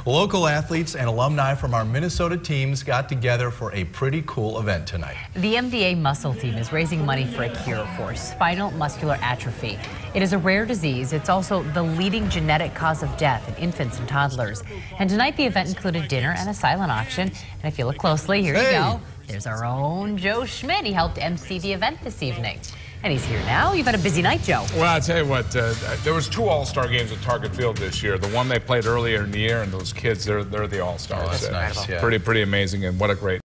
Local athletes and alumni from our Minnesota teams got together for a pretty cool event tonight. The MDA muscle team is raising money for a cure for spinal muscular atrophy. It is a rare disease. It's also the leading genetic cause of death in infants and toddlers. And tonight the event included dinner and a silent auction. And if you look closely, here you go. There's our own Joe Schmidt. He helped MC the event this evening. And he's here now. You've had a busy night, Joe. Well, I'll tell you what, there was 2 All-Star games at Target Field this year. The one they played earlier in the year, and those kids, they're the All-Stars. Oh, that's nice. Yeah. Pretty amazing, and what a great